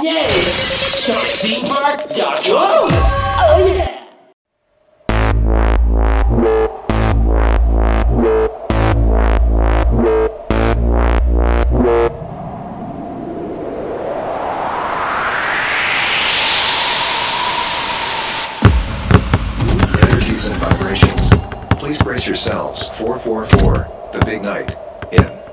Yay! SONICTHEMEPARK.com! Oh yeah! Energies and vibrations. Please brace yourselves. 444, the big night, in